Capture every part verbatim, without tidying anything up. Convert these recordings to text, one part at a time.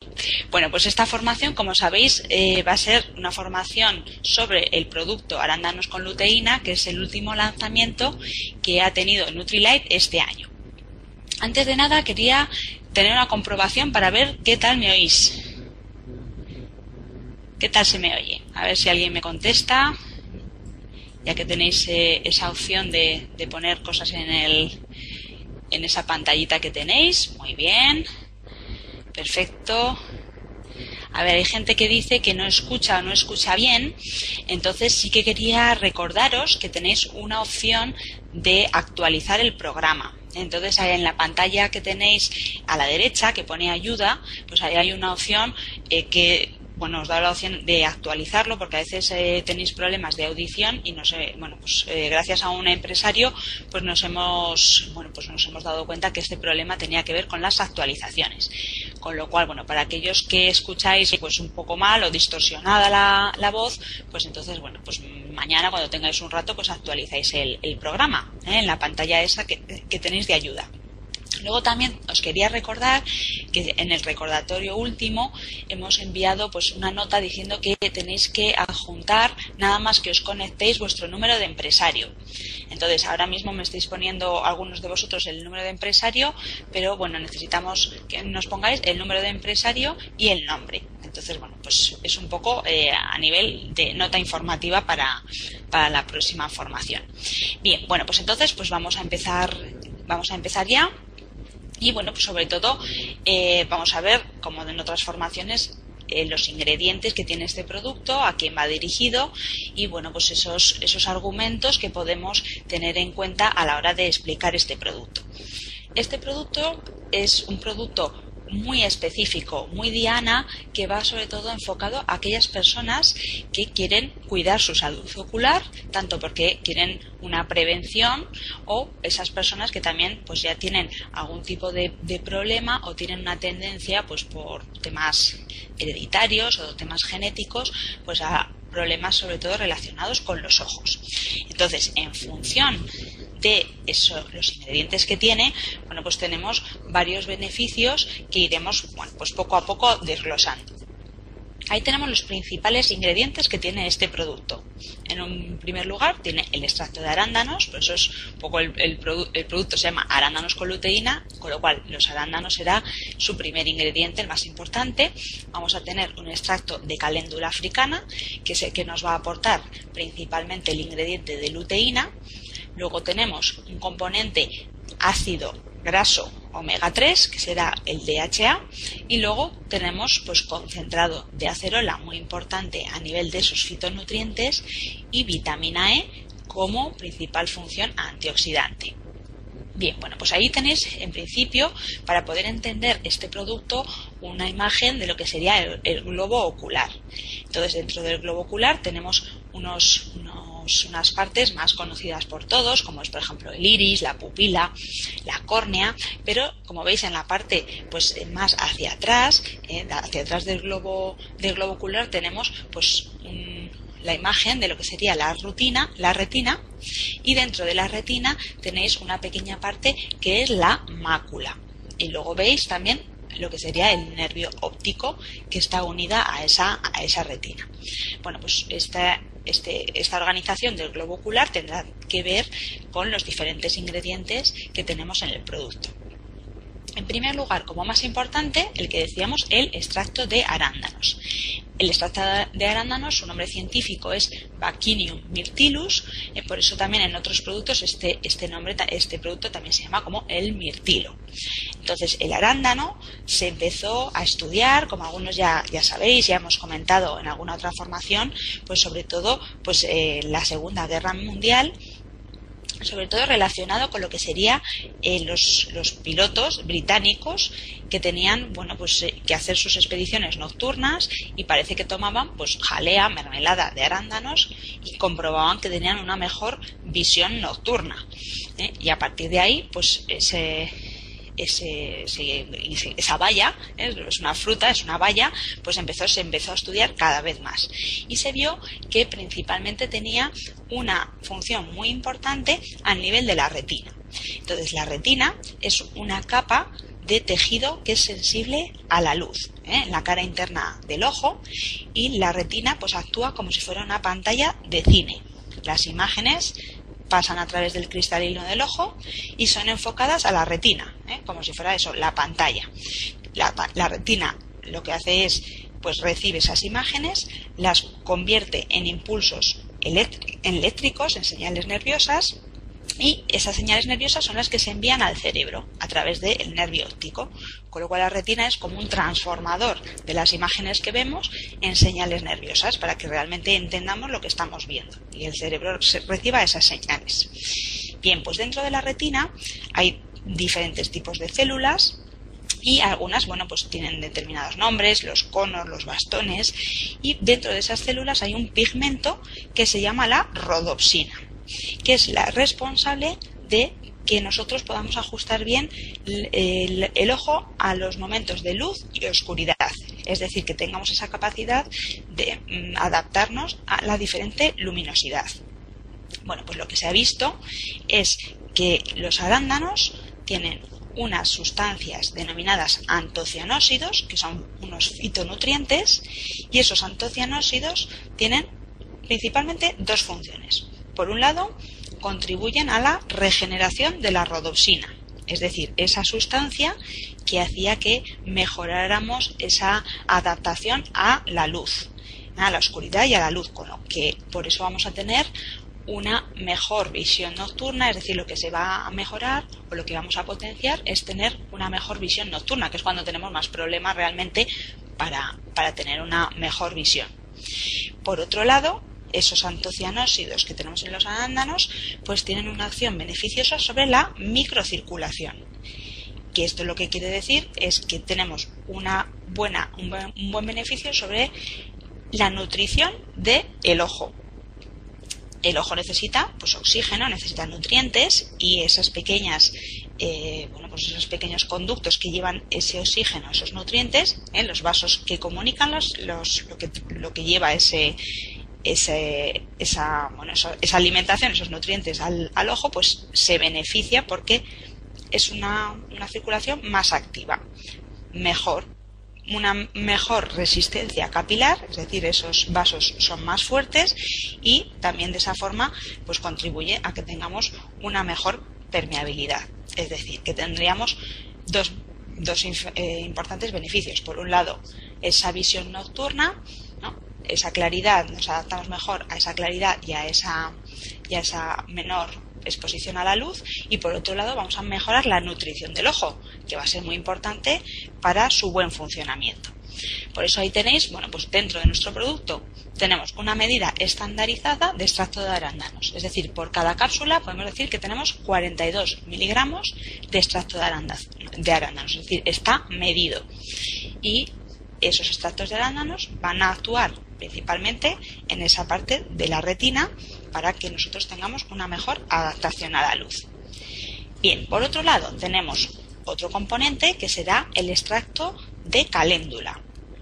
Bueno, pues esta formación, como sabéis, eh, va a ser una formación sobre el producto arándanos con luteína, que es el último lanzamiento que ha tenido Nutrilite este año. Antes de nada, quería tener una comprobación para ver qué tal me oís. ¿Qué tal se me oye? A ver si alguien me contesta, ya que tenéis eh, esa opción de, de poner cosas en, el, en esa pantallita que tenéis. Muy bien. Perfecto. A ver, hay gente que dice que no escucha o no escucha bien, entonces sí que quería recordaros que tenéis una opción de actualizar el programa. Entonces ahí en la pantalla que tenéis a la derecha, que pone ayuda, pues ahí hay una opción eh, que... bueno, os da la opción de actualizarlo porque a veces eh, tenéis problemas de audición y no sé, bueno, pues eh, gracias a un empresario pues nos hemos, bueno, pues nos hemos dado cuenta que este problema tenía que ver con las actualizaciones. Con lo cual, bueno, para aquellos que escucháis pues un poco mal o distorsionada la, la voz, pues entonces, bueno, pues mañana cuando tengáis un rato pues actualizáis el, el programa, ¿eh? En la pantalla esa que, que tenéis de ayuda. Luego también os quería recordar que en el recordatorio último hemos enviado pues una nota diciendo que tenéis que adjuntar nada más que os conectéis vuestro número de empresario. Entonces ahora mismo me estáis poniendo algunos de vosotros el número de empresario, pero bueno, necesitamos que nos pongáis el número de empresario y el nombre. Entonces, bueno, pues es un poco eh, a nivel de nota informativa para, para la próxima formación. Bien, bueno, pues entonces pues vamos a empezar, vamos a empezar ya. Y bueno, pues sobre todo eh, vamos a ver, como en otras formaciones, eh, los ingredientes que tiene este producto, a quién va dirigido y bueno, pues esos, esos argumentos que podemos tener en cuenta a la hora de explicar este producto. Este producto es un producto muy específico, muy diana, que va sobre todo enfocado a aquellas personas que quieren cuidar su salud ocular, tanto porque quieren una prevención o esas personas que también pues ya tienen algún tipo de, de problema o tienen una tendencia pues por temas hereditarios o temas genéticos pues a problemas sobre todo relacionados con los ojos. Entonces, en función de eso, los ingredientes que tiene, bueno, pues tenemos varios beneficios que iremos, bueno, pues poco a poco desglosando. Ahí tenemos los principales ingredientes que tiene este producto. En un primer lugar tiene el extracto de arándanos, por eso es un poco el, el, produ el producto se llama arándanos con luteína, con lo cual los arándanos será su primer ingrediente, el más importante. Vamos a tener un extracto de caléndula africana, que es el que nos va a aportar principalmente el ingrediente de luteína. Luego tenemos un componente ácido graso omega tres, que será el D H A, y luego tenemos pues concentrado de acerola, muy importante a nivel de sus fitonutrientes, y vitamina E como principal función antioxidante. Bien, bueno, pues ahí tenéis en principio, para poder entender este producto, una imagen de lo que sería el, el globo ocular. Entonces, dentro del globo ocular tenemos unos, unos, unas partes más conocidas por todos, como es por ejemplo el iris, la pupila, la córnea, pero como veis en la parte pues más hacia atrás, eh, hacia atrás del globo, del globo ocular tenemos pues un la imagen de lo que sería la rutina, la retina, y dentro de la retina tenéis una pequeña parte que es la mácula. Y luego veis también lo que sería el nervio óptico que está unida a esa, a esa retina. Bueno, pues esta, este, esta organización del globo ocular tendrá que ver con los diferentes ingredientes que tenemos en el producto. En primer lugar, como más importante, el que decíamos, el extracto de arándanos. El extracto de arándanos, su nombre científico es Vaccinium myrtillus, eh, por eso también en otros productos este, este, nombre, este producto también se llama como el mirtilo. Entonces, el arándano se empezó a estudiar, como algunos ya, ya sabéis, ya hemos comentado en alguna otra formación, pues sobre todo pues, eh, la Segunda Guerra Mundial, sobre todo relacionado con lo que sería eh, los, los pilotos británicos que tenían bueno pues eh, que hacer sus expediciones nocturnas y parece que tomaban pues jalea, mermelada de arándanos y comprobaban que tenían una mejor visión nocturna, ¿eh? Y a partir de ahí pues ese Ese, ese, esa baya, ¿eh? Es una fruta, es una baya, pues empezó, se empezó a estudiar cada vez más y se vio que principalmente tenía una función muy importante a nivel de la retina. Entonces la retina es una capa de tejido que es sensible a la luz, ¿eh? en la cara interna del ojo, y la retina pues actúa como si fuera una pantalla de cine. Las imágenes pasan a través del cristalino del ojo y son enfocadas a la retina, ¿eh? como si fuera eso, la pantalla. La, la retina lo que hace es, pues recibe esas imágenes, las convierte en impulsos eléctricos, en señales nerviosas, y esas señales nerviosas son las que se envían al cerebro a través del nervio óptico, con lo cual la retina es como un transformador de las imágenes que vemos en señales nerviosas para que realmente entendamos lo que estamos viendo y el cerebro reciba esas señales. Bien, pues dentro de la retina hay diferentes tipos de células y algunas, bueno, pues tienen determinados nombres, los conos, los bastones, y dentro de esas células hay un pigmento que se llama la rodopsina, que es la responsable de que nosotros podamos ajustar bien el, el, el ojo a los momentos de luz y oscuridad, es decir, que tengamos esa capacidad de mm, adaptarnos a la diferente luminosidad. Bueno, pues lo que se ha visto es que los arándanos tienen unas sustancias denominadas antocianósidos, que son unos fitonutrientes, y esos antocianósidos tienen principalmente dos funciones. Por un lado, contribuyen a la regeneración de la rodopsina, es decir, esa sustancia que hacía que mejoráramos esa adaptación a la luz, a la oscuridad y a la luz, con lo que por eso vamos a tener una mejor visión nocturna, es decir, lo que se va a mejorar o lo que vamos a potenciar es tener una mejor visión nocturna, que es cuando tenemos más problemas realmente para, para tener una mejor visión. Por otro lado, esos antocianósidos que tenemos en los arándanos pues tienen una acción beneficiosa sobre la microcirculación, que esto lo que quiere decir es que tenemos una buena, un, buen, un buen beneficio sobre la nutrición del ojo. El ojo necesita pues oxígeno, necesita nutrientes, y esas pequeñas eh, bueno, pues esos pequeños conductos que llevan ese oxígeno, esos nutrientes, eh, los vasos que comunican los, los, lo, que, lo que lleva ese Ese, esa, bueno, eso, esa alimentación, esos nutrientes al, al ojo, pues se beneficia porque es una, una circulación más activa, mejor, una mejor resistencia capilar, es decir, esos vasos son más fuertes, y también de esa forma pues contribuye a que tengamos una mejor permeabilidad, es decir, que tendríamos dos, dos eh, importantes beneficios. Por un lado, esa visión nocturna, ¿no? Esa claridad, nos adaptamos mejor a esa claridad y a esa, y a esa menor exposición a la luz, y por otro lado vamos a mejorar la nutrición del ojo, que va a ser muy importante para su buen funcionamiento. Por eso ahí tenéis, bueno, pues dentro de nuestro producto tenemos una medida estandarizada de extracto de arándanos, es decir, por cada cápsula podemos decir que tenemos cuarenta y dos miligramos de extracto de arándanos, de arándanos, es decir, está medido, y esos extractos de arándanos van a actuar principalmente en esa parte de la retina para que nosotros tengamos una mejor adaptación a la luz. Bien, por otro lado tenemos otro componente que será el extracto de caléndula.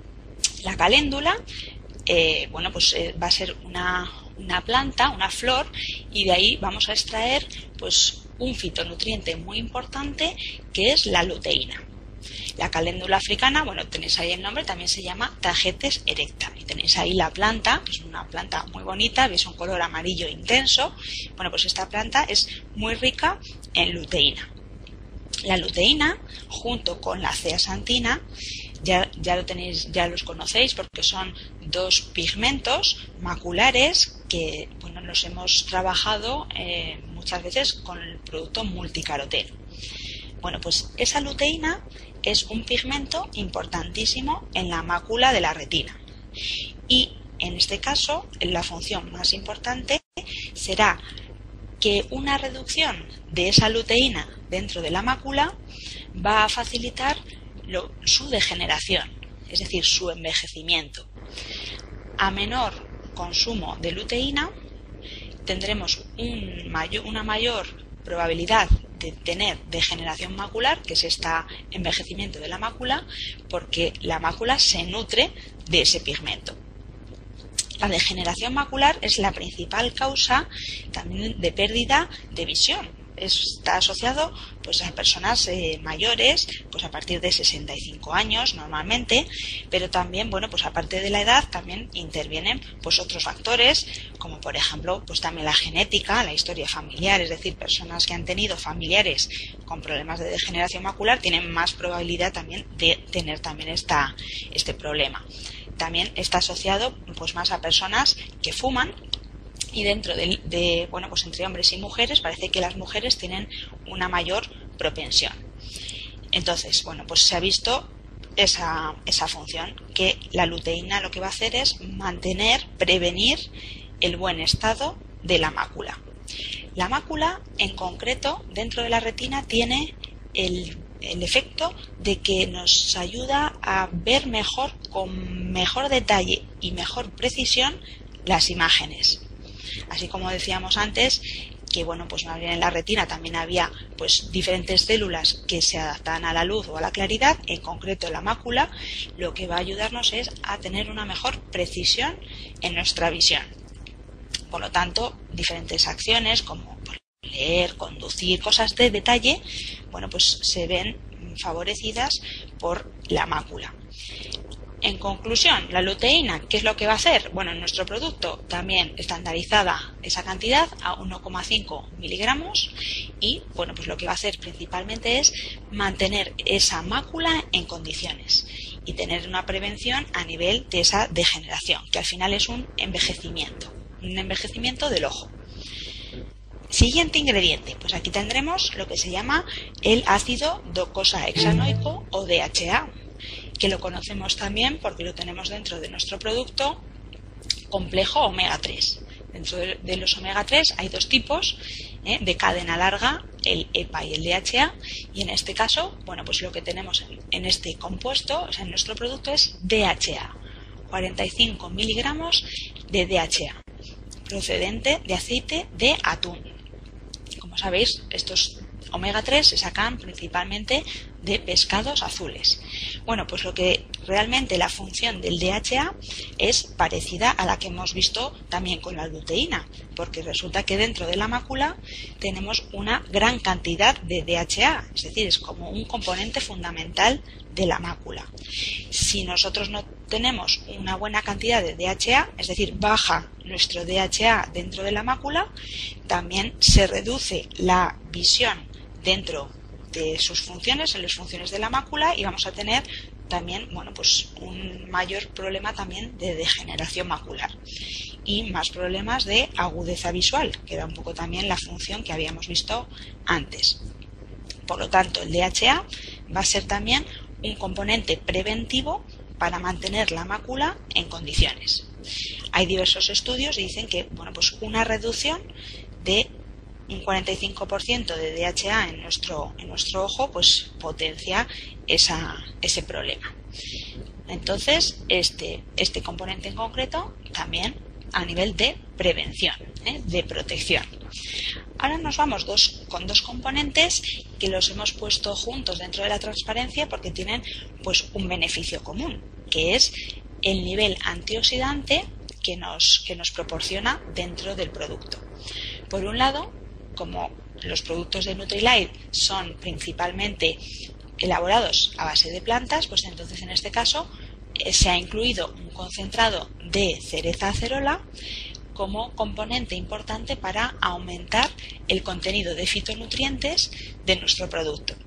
La caléndula eh, bueno, pues eh, va a ser una, una planta, una flor, y de ahí vamos a extraer pues un fitonutriente muy importante que es la luteína. La caléndula africana, bueno, tenéis ahí el nombre, también se llama Tagetes erecta. Y tenéis ahí la planta, que es una planta muy bonita, veis un color amarillo intenso. Bueno, pues esta planta es muy rica en luteína. La luteína, junto con la zeaxantina, ya, ya lo tenéis, ya los conocéis porque son dos pigmentos maculares que, bueno, los hemos trabajado eh, muchas veces con el producto multicaroteno. Bueno, pues esa luteína es un pigmento importantísimo en la mácula de la retina, y en este caso la función más importante será que una reducción de esa luteína dentro de la mácula va a facilitar lo, su degeneración, es decir, su envejecimiento. A menor consumo de luteína tendremos un mayor, una mayor probabilidad de tener degeneración macular, que es este envejecimiento de la mácula, porque la mácula se nutre de ese pigmento. La degeneración macular es la principal causa también de pérdida de visión, está asociado pues a personas eh, mayores, pues a partir de sesenta y cinco años normalmente, pero también, bueno, pues aparte de la edad también intervienen pues otros factores, como por ejemplo pues también la genética, la historia familiar, es decir, personas que han tenido familiares con problemas de degeneración macular tienen más probabilidad también de tener también esta, este problema. También está asociado pues más a personas que fuman. Y dentro de, de, bueno, pues entre hombres y mujeres parece que las mujeres tienen una mayor propensión. Entonces, bueno, pues se ha visto esa, esa función, que la luteína lo que va a hacer es mantener, prevenir el buen estado de la mácula. La mácula, en concreto, dentro de la retina tiene el, el efecto de que nos ayuda a ver mejor, con mejor detalle y mejor precisión, las imágenes. Así como decíamos antes, que bueno, pues más bien en la retina también había pues diferentes células que se adaptan a la luz o a la claridad, en concreto la mácula, lo que va a ayudarnos es a tener una mejor precisión en nuestra visión. Por lo tanto, diferentes acciones como leer, conducir, cosas de detalle, bueno, pues se ven favorecidas por la mácula. En conclusión, la luteína, ¿qué es lo que va a hacer? Bueno, en nuestro producto también estandarizada esa cantidad a uno coma cinco miligramos y, bueno, pues lo que va a hacer principalmente es mantener esa mácula en condiciones y tener una prevención a nivel de esa degeneración, que al final es un envejecimiento, un envejecimiento del ojo. Siguiente ingrediente, pues aquí tendremos lo que se llama el ácido docosahexanoico o D H A, que lo conocemos también porque lo tenemos dentro de nuestro producto complejo omega tres. Dentro de, de los omega tres hay dos tipos, ¿eh? de cadena larga, el E P A y el D H A, y en este caso, bueno, pues lo que tenemos en, en este compuesto, o sea, en nuestro producto es D H A, cuarenta y cinco miligramos de D H A, procedente de aceite de atún. Como sabéis, estos omega tres se sacan principalmente de pescados azules. Bueno, pues lo que realmente la función del D H A es parecida a la que hemos visto también con la luteína, porque resulta que dentro de la mácula tenemos una gran cantidad de D H A, es decir, es como un componente fundamental de la mácula. Si nosotros no tenemos una buena cantidad de D H A, es decir, baja nuestro D H A dentro de la mácula, también se reduce la visión dentro de sus funciones, en las funciones de la mácula, y vamos a tener también, bueno, pues un mayor problema también de degeneración macular y más problemas de agudeza visual, que era un poco también la función que habíamos visto antes. Por lo tanto, el D H A va a ser también un componente preventivo para mantener la mácula en condiciones. Hay diversos estudios y dicen que, bueno, pues una reducción de un cuarenta y cinco por ciento de D H A en nuestro, en nuestro ojo, pues potencia esa, ese problema. Entonces, este, este componente en concreto también a nivel de prevención, ¿eh? de protección. Ahora nos vamos dos, con dos componentes que los hemos puesto juntos dentro de la transparencia porque tienen pues un beneficio común, que es el nivel antioxidante que nos, que nos proporciona dentro del producto. Por un lado, como los productos de Nutrilite son principalmente elaborados a base de plantas, pues entonces en este caso eh, se ha incluido un concentrado de cereza acerola como componente importante para aumentar el contenido de fitonutrientes de nuestro producto.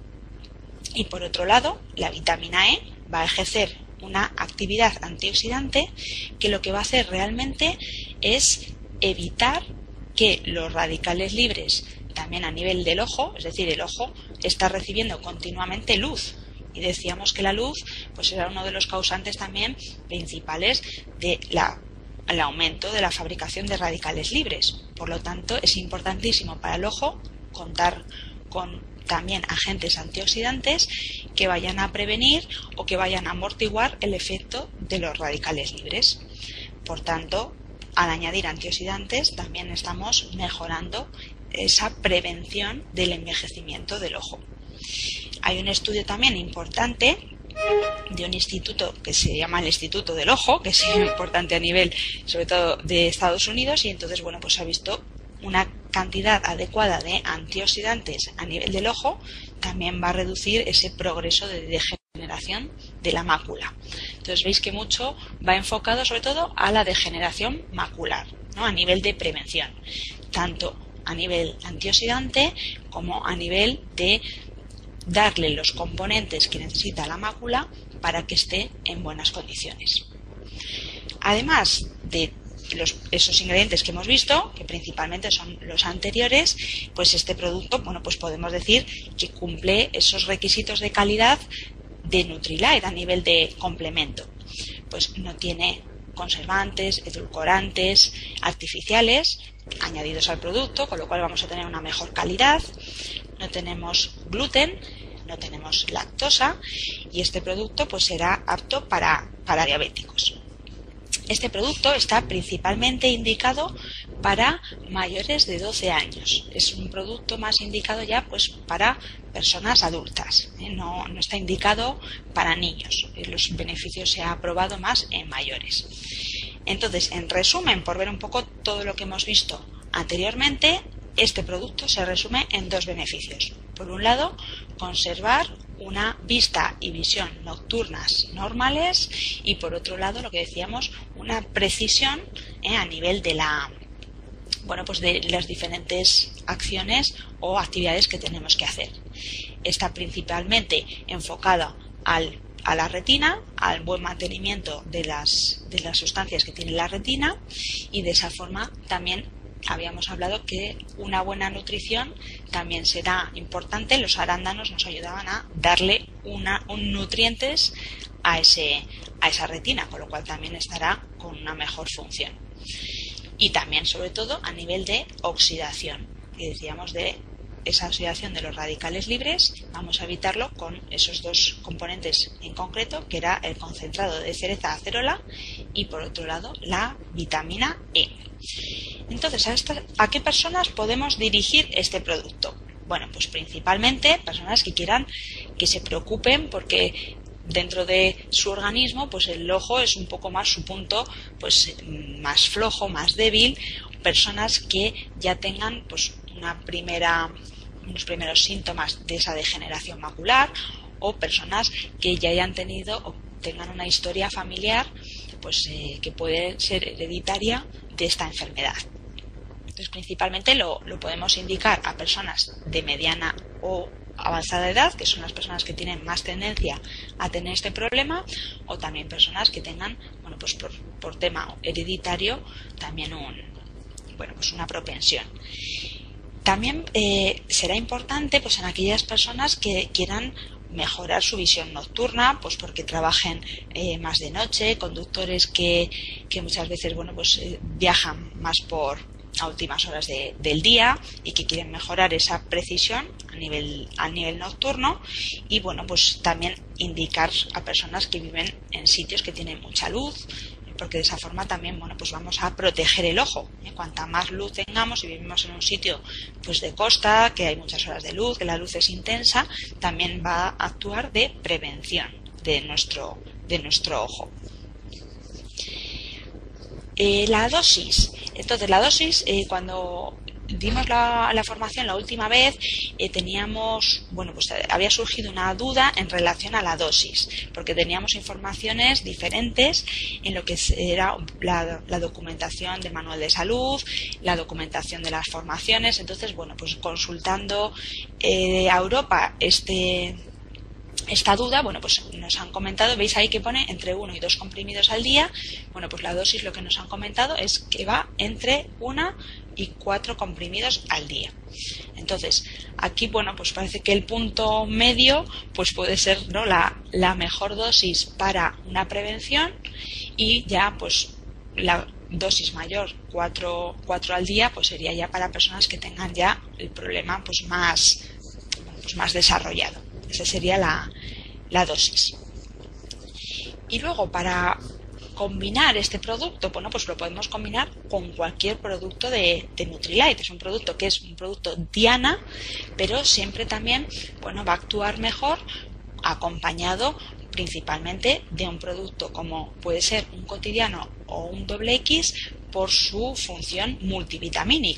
Y por otro lado, la vitamina E va a ejercer una actividad antioxidante que lo que va a hacer realmente es evitar que los radicales libres también a nivel del ojo, es decir, el ojo está recibiendo continuamente luz y decíamos que la luz pues era uno de los causantes también principales de la el aumento de la fabricación de radicales libres. Por lo tanto, es importantísimo para el ojo contar con también agentes antioxidantes que vayan a prevenir o que vayan a amortiguar el efecto de los radicales libres. Por tanto, al añadir antioxidantes también estamos mejorando esa prevención del envejecimiento del ojo. Hay un estudio también importante de un instituto que se llama el Instituto del Ojo, que es muy importante a nivel sobre todo de Estados Unidos, y entonces bueno, pues se ha visto una cantidad adecuada de antioxidantes a nivel del ojo también va a reducir ese progreso de degeneración de la mácula. Entonces veis que mucho va enfocado sobre todo a la degeneración macular, ¿no? A nivel de prevención, tanto a nivel antioxidante como a nivel de darle los componentes que necesita la mácula para que esté en buenas condiciones. Además de los, esos ingredientes que hemos visto, que principalmente son los anteriores, pues este producto, bueno, pues podemos decir que cumple esos requisitos de calidad de Nutrilite a nivel de complemento. Pues no tiene conservantes, edulcorantes artificiales añadidos al producto, con lo cual vamos a tener una mejor calidad. No tenemos gluten, no tenemos lactosa, y este producto pues será apto para, para diabéticos. Este producto está principalmente indicado para mayores de doce años. Es un producto más indicado ya pues para personas adultas, ¿eh? no, no está indicado para niños. Los beneficios se ha probado más en mayores. Entonces, en resumen, por ver un poco todo lo que hemos visto anteriormente, este producto se resume en dos beneficios. Por un lado, conservar una vista y visión nocturnas normales, y por otro lado, lo que decíamos, una precisión eh, a nivel de la bueno pues de las diferentes acciones o actividades que tenemos que hacer. Está principalmente enfocada al a la retina, al buen mantenimiento de las, de las sustancias que tiene la retina, y de esa forma también habíamos hablado que una buena nutrición también será importante. Los arándanos nos ayudaban a darle una, un nutrientes a, ese, a esa retina, con lo cual también estará con una mejor función. Y también, sobre todo, a nivel de oxidación, que decíamos de esa oxidación de los radicales libres, vamos a evitarlo con esos dos componentes en concreto, que era el concentrado de cereza acerola y por otro lado la vitamina E. Entonces, ¿a, esta, ¿a qué personas podemos dirigir este producto? Bueno, pues principalmente personas que quieran, que se preocupen porque dentro de su organismo pues el ojo es un poco más su punto pues más flojo, más débil, personas que ya tengan pues una primera unos primeros síntomas de esa degeneración macular, o personas que ya hayan tenido o tengan una historia familiar pues eh, que puede ser hereditaria de esta enfermedad. Entonces, principalmente lo, lo podemos indicar a personas de mediana o avanzada edad, que son las personas que tienen más tendencia a tener este problema, o también personas que tengan, bueno, pues por, por tema hereditario, también un, bueno, pues una propensión. También eh, será importante pues en aquellas personas que quieran mejorar su visión nocturna, pues porque trabajen eh, más de noche, conductores que, que muchas veces bueno pues eh, viajan más por a últimas horas de, del día y que quieren mejorar esa precisión a nivel a nivel nocturno, y bueno pues también indicar a personas que viven en sitios que tienen mucha luz, porque de esa forma también bueno pues vamos a proteger el ojo. ¿eh? Cuanta más luz tengamos, y vivimos en un sitio pues de costa, que hay muchas horas de luz, que la luz es intensa, también va a actuar de prevención de nuestro de nuestro ojo. Eh, la dosis. Entonces la dosis, eh, cuando dimos la, la formación la última vez, eh, teníamos, bueno, pues había surgido una duda en relación a la dosis, porque teníamos informaciones diferentes en lo que era la, la documentación del manual de salud, la documentación de las formaciones. Entonces, bueno, pues consultando eh, a Europa este esta duda, bueno, pues nos han comentado, veis ahí que pone entre uno y dos comprimidos al día. Bueno, pues la dosis, lo que nos han comentado es que va entre una y cuatro comprimidos al día. Entonces, aquí, bueno, pues parece que el punto medio pues puede ser, ¿no?, la, la mejor dosis para una prevención, y ya pues la dosis mayor, cuatro al día, pues sería ya para personas que tengan ya el problema pues más, pues más desarrollado. Esa sería la, la dosis. Y luego, para combinar este producto, bueno, pues lo podemos combinar con cualquier producto de, de Nutrilite. Es un producto que es un producto diana, pero siempre también, bueno, va a actuar mejor acompañado principalmente de un producto como puede ser un cotidiano o un doble X, por su función multivitamínica.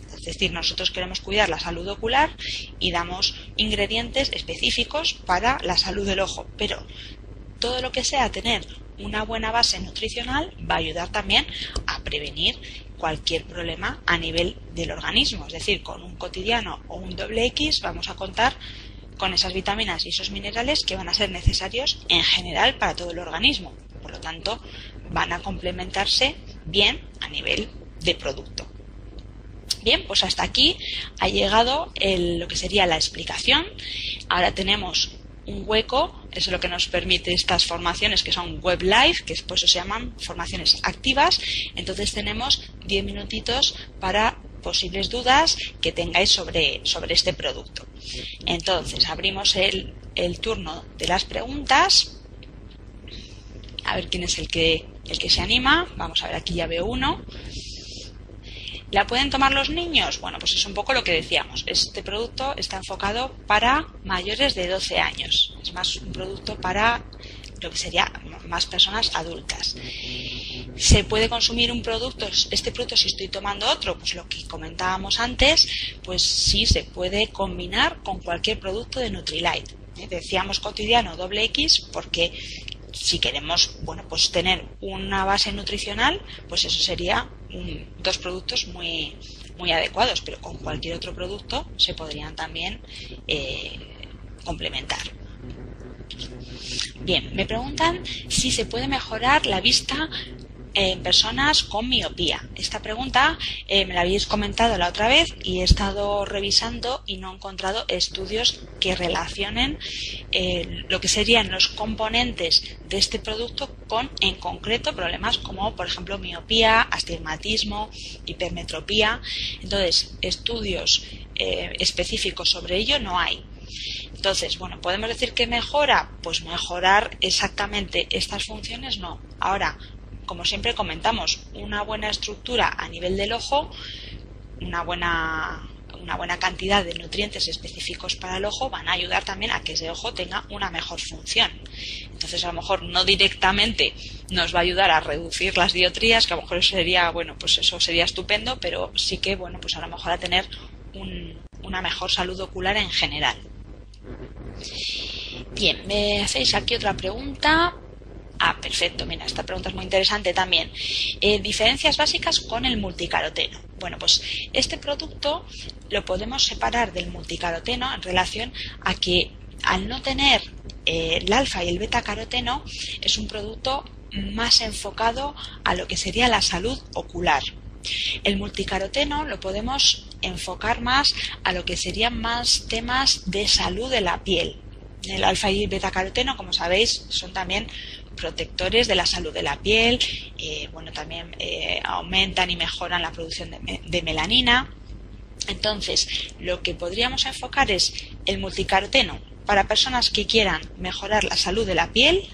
Es decir, nosotros queremos cuidar la salud ocular y damos ingredientes específicos para la salud del ojo, pero todo lo que sea tener una buena base nutricional va a ayudar también a prevenir cualquier problema a nivel del organismo. Es decir, con un cotidiano o un doble X vamos a contar con esas vitaminas y esos minerales que van a ser necesarios en general para todo el organismo. Por lo tanto, van a complementarse bien a nivel de producto. Bien, pues hasta aquí ha llegado el, lo que sería la explicación. Ahora tenemos un hueco, eso es lo que nos permite estas formaciones que son web live, que por eso se llaman formaciones activas. Entonces tenemos diez minutitos para posibles dudas que tengáis sobre, sobre este producto. Entonces abrimos el, el turno de las preguntas. A ver quién es el que, el que se anima. Vamos a ver, aquí ya veo uno. ¿La pueden tomar los niños? Bueno, pues es un poco lo que decíamos. Este producto está enfocado para mayores de doce años. Es más un producto para lo que sería más personas adultas. ¿Se puede consumir un producto, este producto si estoy tomando otro? Pues lo que comentábamos antes, pues sí se puede combinar con cualquier producto de Nutrilite. ¿Eh? Decíamos cotidiano doble X porque si queremos, bueno, pues tener una base nutricional, pues eso sería un, dos productos muy, muy adecuados, pero con cualquier otro producto se podrían también eh, complementar. Bien, me preguntan si se puede mejorar la vista en personas con miopía. Esta pregunta eh, me la habéis comentado la otra vez y he estado revisando y no he encontrado estudios que relacionen eh, lo que serían los componentes de este producto con, en concreto, problemas como, por ejemplo, miopía, astigmatismo, hipermetropía. Entonces, estudios eh, específicos sobre ello no hay. Entonces, bueno, ¿podemos decir que mejora? Pues mejorar exactamente estas funciones no. Ahora, como siempre comentamos, una buena estructura a nivel del ojo, una buena, una buena cantidad de nutrientes específicos para el ojo van a ayudar también a que ese ojo tenga una mejor función. Entonces, a lo mejor no directamente nos va a ayudar a reducir las dioptrías, que a lo mejor sería, bueno, pues eso sería estupendo, pero sí que, bueno, pues a lo mejor a tener un, una mejor salud ocular en general. Bien, me hacéis aquí otra pregunta. Ah, perfecto, mira, esta pregunta es muy interesante también. Eh, diferencias básicas con el multicaroteno. Bueno, pues este producto lo podemos separar del multicaroteno en relación a que al no tener eh, el alfa y el beta caroteno es un producto más enfocado a lo que sería la salud ocular. El multicaroteno lo podemos enfocar más a lo que serían más temas de salud de la piel. El alfa y el beta caroteno, como sabéis, son también protectores de la salud de la piel, eh, bueno, también eh, aumentan y mejoran la producción de, de melanina. Entonces, lo que podríamos enfocar es el multicaroteno para personas que quieran mejorar la salud de la piel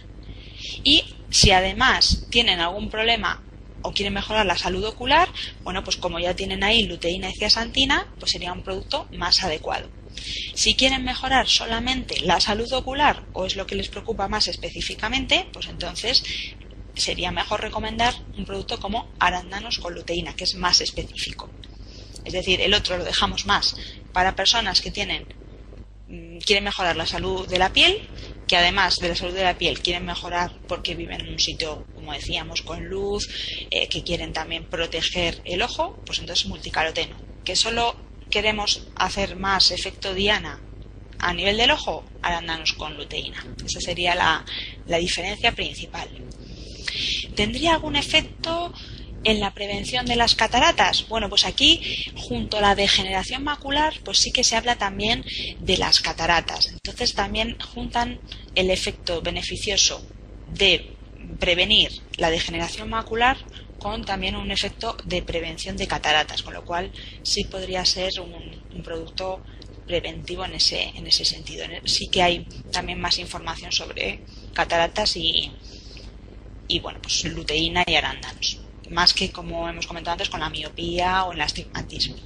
y si además tienen algún problema o quieren mejorar la salud ocular, bueno, pues como ya tienen ahí luteína y zeaxantina, pues sería un producto más adecuado. Si quieren mejorar solamente la salud ocular o es lo que les preocupa más específicamente, pues entonces sería mejor recomendar un producto como arándanos con luteína, que es más específico. Es decir, el otro lo dejamos más para personas que tienen quieren mejorar la salud de la piel, que además de la salud de la piel quieren mejorar porque viven en un sitio, como decíamos, con luz, eh, que quieren también proteger el ojo, pues entonces multicaroteno. Que solo queremos hacer más efecto diana a nivel del ojo, arándanos con luteína. Esa sería la, la diferencia principal. ¿Tendría algún efecto en la prevención de las cataratas? Bueno, pues aquí, junto a la degeneración macular, pues sí que se habla también de las cataratas. Entonces también juntan el efecto beneficioso de prevenir la degeneración macular con también un efecto de prevención de cataratas, con lo cual sí podría ser un, un producto preventivo en ese, en ese sentido. Sí que hay también más información sobre cataratas y, y bueno, pues luteína y arándanos, más que, como hemos comentado antes, con la miopía o el astigmatismo.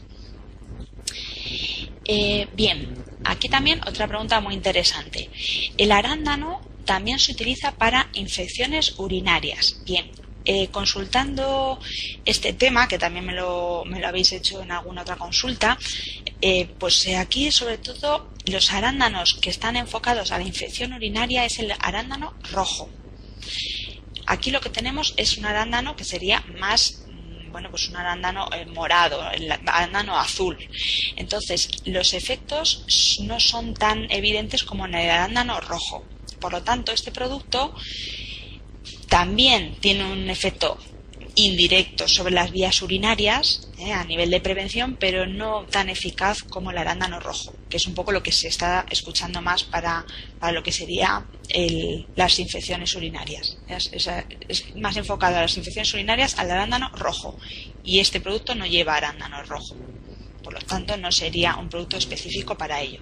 Eh, bien, aquí también otra pregunta muy interesante. El arándano también se utiliza para infecciones urinarias. Bien, eh, consultando este tema, que también me lo, me lo habéis hecho en alguna otra consulta, eh, pues aquí sobre todo los arándanos que están enfocados a la infección urinaria es el arándano rojo. Aquí lo que tenemos es un arándano que sería más, bueno, pues un arándano eh, morado, el arándano azul. Entonces, los efectos no son tan evidentes como en el arándano rojo. Por lo tanto, este producto también tiene un efecto indirecto sobre las vías urinarias eh, a nivel de prevención, pero no tan eficaz como el arándano rojo, que es un poco lo que se está escuchando más para, para lo que sería el, las infecciones urinarias. Es, es, es más enfocado a las infecciones urinarias al arándano rojo, y este producto no lleva arándano rojo, por lo tanto no sería un producto específico para ello.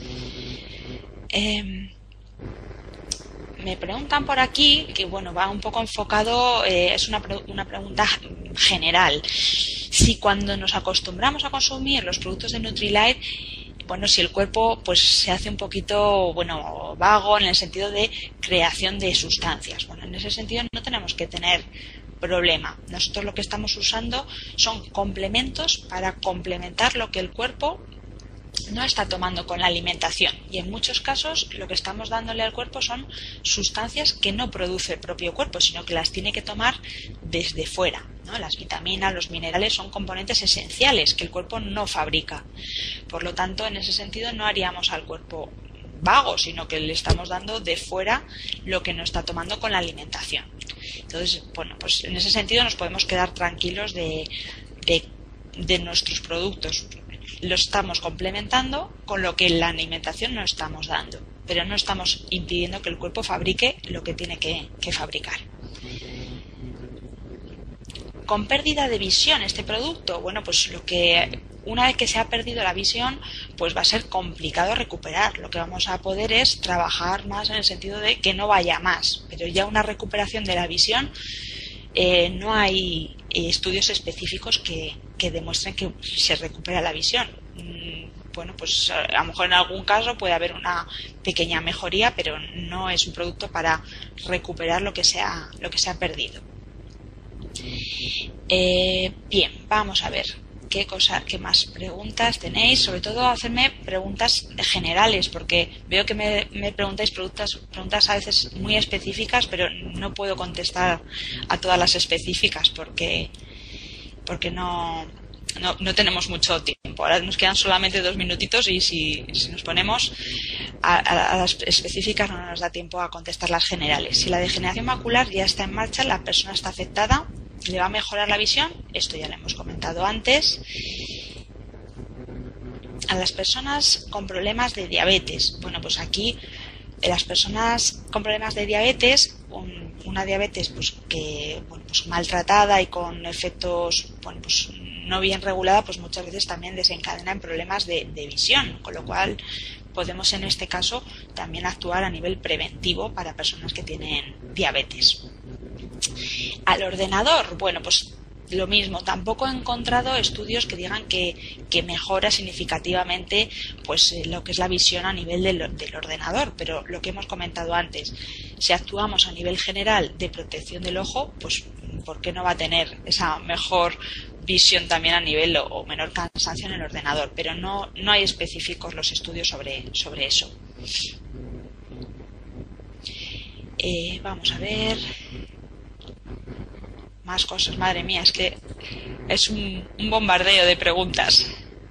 Eh, Me preguntan por aquí, que bueno, va un poco enfocado, eh, es una, pre una pregunta general, si cuando nos acostumbramos a consumir los productos de Nutrilite, bueno, si el cuerpo pues se hace un poquito, bueno, vago en el sentido de creación de sustancias. Bueno, en ese sentido no tenemos que tener problema. Nosotros lo que estamos usando son complementos para complementar lo que el cuerpo no está tomando con la alimentación, y en muchos casos lo que estamos dándole al cuerpo son sustancias que no produce el propio cuerpo, sino que las tiene que tomar desde fuera, ¿no? Las vitaminas, los minerales son componentes esenciales que el cuerpo no fabrica. Por lo tanto, en ese sentido no haríamos al cuerpo vago, sino que le estamos dando de fuera lo que no está tomando con la alimentación. Entonces, bueno, pues en ese sentido nos podemos quedar tranquilos de, de, de nuestros productos. Lo estamos complementando con lo que en la alimentación no estamos dando, pero no estamos impidiendo que el cuerpo fabrique lo que tiene que, que fabricar. Con pérdida de visión este producto, bueno, pues lo que una vez que se ha perdido la visión, pues va a ser complicado recuperar. Lo que vamos a poder es trabajar más en el sentido de que no vaya más, pero ya una recuperación de la visión, eh, no hay eh, estudios específicos que, que demuestren que se recupera la visión. Mm, bueno, pues a lo mejor en algún caso puede haber una pequeña mejoría, pero no es un producto para recuperar lo que se ha, lo que se ha perdido. Eh, bien, vamos a ver qué cosa, qué más preguntas tenéis. Sobre todo hacerme preguntas generales, porque veo que me, me preguntáis preguntas, preguntas a veces muy específicas, pero no puedo contestar a todas las específicas porque, porque no, no, no tenemos mucho tiempo. Ahora nos quedan solamente dos minutitos y si, si nos ponemos a, a, a las específicas no nos da tiempo a contestar las generales. Si la degeneración macular ya está en marcha, la persona está afectada, ¿le va a mejorar la visión? Esto ya lo hemos comentado antes. A las personas con problemas de diabetes. Bueno, pues aquí las personas con problemas de diabetes, un, una diabetes pues que bueno, pues maltratada y con efectos bueno, pues no bien regulada, pues muchas veces también desencadena en problemas de, de visión, con lo cual podemos en este caso también actuar a nivel preventivo para personas que tienen diabetes. Al ordenador, bueno, pues lo mismo, tampoco he encontrado estudios que digan que, que mejora significativamente pues lo que es la visión a nivel del, del ordenador, pero lo que hemos comentado antes, si actuamos a nivel general de protección del ojo, pues ¿por qué no va a tener esa mejor visión también a nivel o, o menor cansancio en el ordenador? Pero no, no hay específicos los estudios sobre, sobre eso. Eh, vamos a ver... Más cosas, madre mía, es que es un, un bombardeo de preguntas.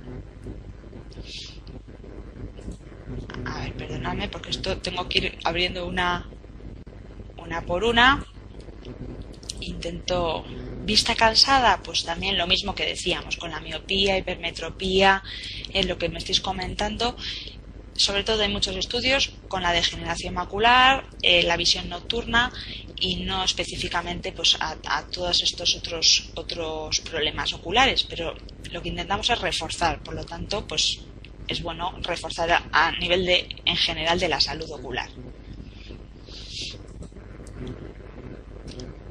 A ver, perdonadme porque esto tengo que ir abriendo una, una por una. Intento... Vista cansada, pues también lo mismo que decíamos, con la miopía, hipermetropía, es lo que me estáis comentando. Sobre todo hay muchos estudios con la degeneración macular, eh, la visión nocturna y no específicamente pues a, a todos estos otros otros problemas oculares, pero lo que intentamos es reforzar, por lo tanto pues es bueno reforzar a, a nivel de en general de la salud ocular.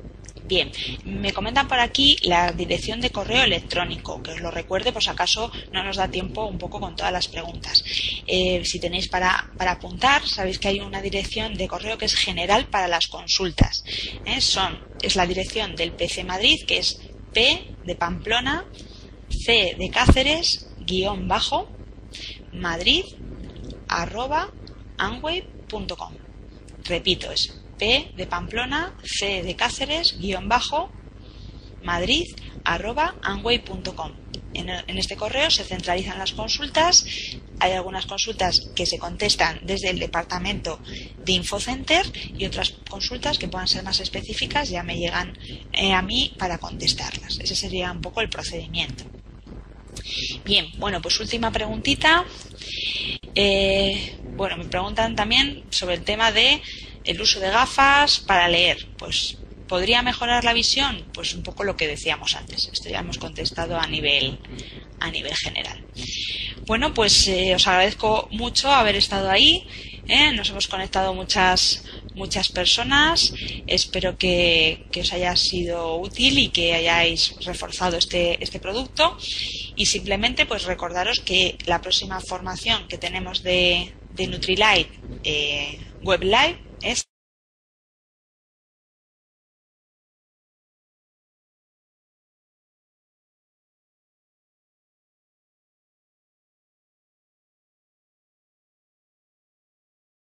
Bien, me comentan por aquí la dirección de correo electrónico, que os lo recuerde por si acaso no nos da tiempo un poco con todas las preguntas. Eh, si tenéis para, para apuntar, sabéis que hay una dirección de correo que es general para las consultas. ¿Eh? Son, es la dirección del P C Madrid, que es P de Pamplona, C de Cáceres, guión bajo, Madrid, arroba, amway punto com. Repito, es P de Pamplona, C de Cáceres, guión bajo, Madrid, arroba, amway punto com. En, en este correo se centralizan las consultas. Hay algunas consultas que se contestan desde el departamento de Infocenter y otras consultas que puedan ser más específicas ya me llegan eh, a mí para contestarlas. Ese sería un poco el procedimiento. Bien, bueno, pues última preguntita. Eh, bueno, me preguntan también sobre el tema de el uso de gafas para leer. Pues, ¿podría mejorar la visión? Pues un poco lo que decíamos antes. Esto ya hemos contestado a nivel, a nivel general. Bueno, pues eh, os agradezco mucho haber estado ahí. ¿eh? Nos hemos conectado muchas, muchas personas. Espero que, que os haya sido útil y que hayáis reforzado este, este producto. Y simplemente pues recordaros que la próxima formación que tenemos de, de Nutrilite eh, Web Live es